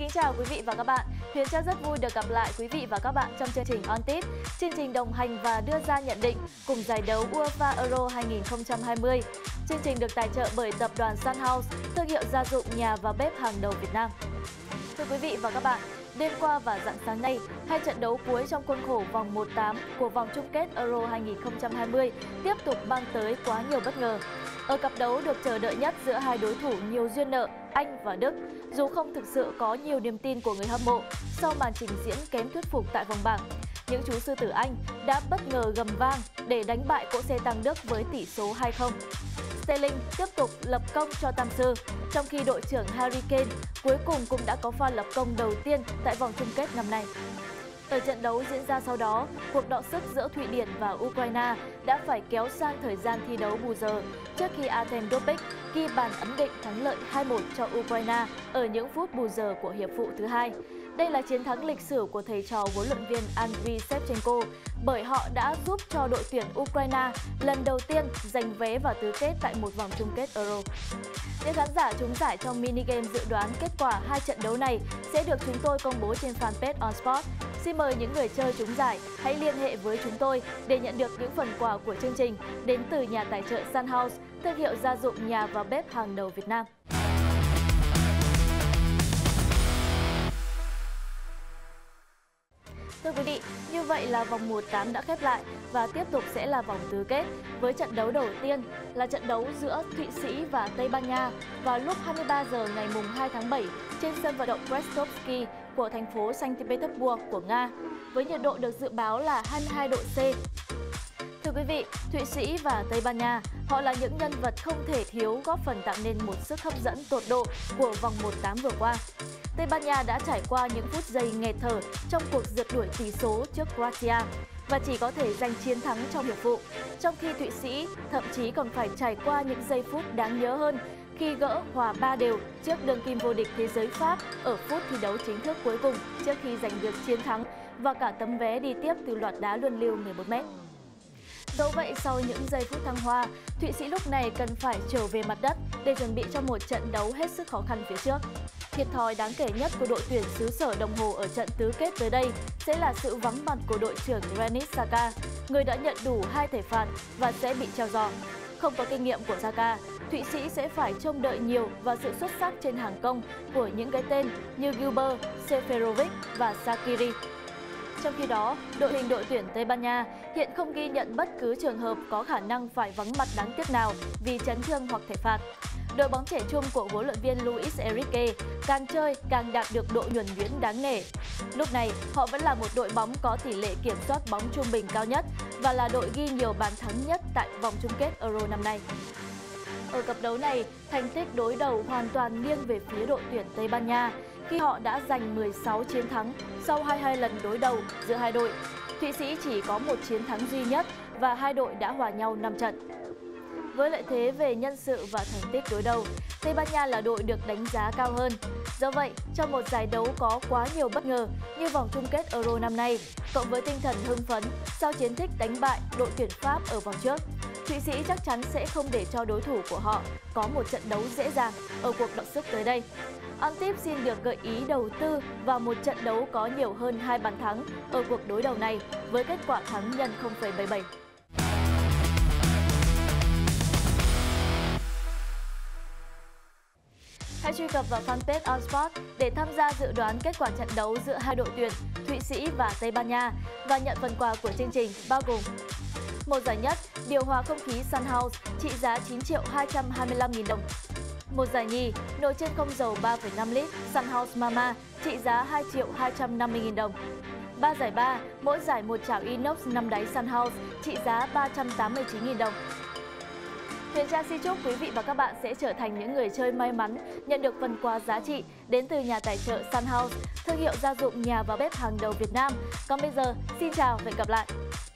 Kính chào quý vị và các bạn. Huyền Trang rất vui được gặp lại quý vị và các bạn trong chương trình On Tip, chương trình đồng hành và đưa ra nhận định cùng giải đấu UEFA Euro 2020. Chương trình được tài trợ bởi tập đoàn Sun House, thương hiệu gia dụng nhà và bếp hàng đầu Việt Nam. Thưa quý vị và các bạn, đêm qua và rạng sáng nay, hai trận đấu cuối trong khuôn khổ vòng 1/8 của vòng chung kết Euro 2020 tiếp tục mang tới quá nhiều bất ngờ. Ở cặp đấu được chờ đợi nhất giữa hai đối thủ nhiều duyên nợ, Anh và Đức, dù không thực sự có nhiều niềm tin của người hâm mộ sau màn trình diễn kém thuyết phục tại vòng bảng, những chú sư tử Anh đã bất ngờ gầm vang để đánh bại cỗ xe tăng Đức với tỷ số 2-0. Sterling tiếp tục lập công cho Tam sư, trong khi đội trưởng Harry Kane cuối cùng cũng đã có pha lập công đầu tiên tại vòng chung kết năm nay. Ở trận đấu diễn ra sau đó, cuộc đọ sức giữa Thụy Điển và Ukraine đã phải kéo sang thời gian thi đấu bù giờ trước khi Artem Dopik ghi bàn ấn định thắng lợi 2-1 cho Ukraine ở những phút bù giờ của hiệp phụ thứ hai. Đây là chiến thắng lịch sử của thầy trò huấn luyện viên Andriy Shevchenko bởi họ đã giúp cho đội tuyển Ukraine lần đầu tiên giành vé vào tứ kết tại một vòng chung kết Euro. Những khán giả trúng giải trong mini game dự đoán kết quả hai trận đấu này sẽ được chúng tôi công bố trên fanpage On Sport. Xin mời những người chơi trúng giải hãy liên hệ với chúng tôi để nhận được những phần quà của chương trình đến từ nhà tài trợ Sun House, thương hiệu gia dụng nhà và bếp hàng đầu Việt Nam. Thưa quý vị, như vậy là vòng 1/8 đã khép lại và tiếp tục sẽ là vòng tứ kết với trận đấu đầu tiên là trận đấu giữa Thụy Sĩ và Tây Ban Nha vào lúc 23 giờ ngày 2 tháng 7 trên sân vận động Krestovsky của thành phố Saint Petersburg của Nga, với nhiệt độ được dự báo là 22 độ C. Thưa quý vị, Thụy Sĩ và Tây Ban Nha, họ là những nhân vật không thể thiếu góp phần tạo nên một sức hấp dẫn tột độ của vòng 1/8 vừa qua. Tây Ban Nha đã trải qua những phút giây nghẹt thở trong cuộc rượt đuổi tỷ số trước Croatia và chỉ có thể giành chiến thắng trong hiệp phụ, trong khi Thụy Sĩ thậm chí còn phải trải qua những giây phút đáng nhớ hơn khi gỡ hòa 3-3 trước đương kim vô địch thế giới Pháp ở phút thi đấu chính thức cuối cùng trước khi giành được chiến thắng và cả tấm vé đi tiếp từ loạt đá luân lưu 11m. Dẫu vậy, sau những giây phút thăng hoa, Thụy Sĩ lúc này cần phải trở về mặt đất để chuẩn bị cho một trận đấu hết sức khó khăn phía trước. Thiệt thòi đáng kể nhất của đội tuyển xứ sở đồng hồ ở trận tứ kết tới đây sẽ là sự vắng mặt của đội trưởng Granit Xhaka, người đã nhận đủ 2 thẻ phạt và sẽ bị treo giò. Không có kinh nghiệm của Xhaka, Thụy Sĩ sẽ phải trông đợi nhiều vào sự xuất sắc trên hàng công của những cái tên như Gilbert, Seferovic và Shaqiri. Trong khi đó, đội hình đội tuyển Tây Ban Nha hiện không ghi nhận bất cứ trường hợp có khả năng phải vắng mặt đáng tiếc nào vì chấn thương hoặc thẻ phạt. Đội bóng trẻ trung của huấn luyện viên Luis Enrique càng chơi càng đạt được độ nhuần nhuyễn đáng nể. Lúc này, họ vẫn là một đội bóng có tỷ lệ kiểm soát bóng trung bình cao nhất và là đội ghi nhiều bàn thắng nhất tại vòng chung kết Euro năm nay. Ở cặp đấu này, thành tích đối đầu hoàn toàn nghiêng về phía đội tuyển Tây Ban Nha khi họ đã giành 16 chiến thắng sau 22 lần đối đầu giữa hai đội. Thụy Sĩ chỉ có một chiến thắng duy nhất và hai đội đã hòa nhau 5 trận. Với lợi thế về nhân sự và thành tích đối đầu, Tây Ban Nha là đội được đánh giá cao hơn. Do vậy, trong một giải đấu có quá nhiều bất ngờ như vòng chung kết Euro năm nay, cộng với tinh thần hưng phấn sau chiến tích đánh bại đội tuyển Pháp ở vòng trước, Thụy Sĩ chắc chắn sẽ không để cho đối thủ của họ có một trận đấu dễ dàng ở cuộc đọ sức tới đây. On Tip xin được gợi ý đầu tư vào một trận đấu có nhiều hơn 2 bàn thắng ở cuộc đối đầu này với kết quả thắng nhân 0,77. Hãy truy cập vào fanpage On Sport để tham gia dự đoán kết quả trận đấu giữa hai đội tuyển Thụy Sĩ và Tây Ban Nha và nhận phần quà của chương trình bao gồm: một giải nhất, điều hòa không khí Sun House trị giá 9.225.000 đồng. Một giải nhì, nồi chiên không dầu 3,5 lít Sun House Mama trị giá 2.250.000 đồng. 3 giải ba, mỗi giải một chảo inox 5 đáy Sun House trị giá 389.000 đồng. Huyền Trang xin chúc quý vị và các bạn sẽ trở thành những người chơi may mắn nhận được phần quà giá trị đến từ nhà tài trợ Sun House, thương hiệu gia dụng nhà và bếp hàng đầu Việt Nam. Còn bây giờ, xin chào và hẹn gặp lại!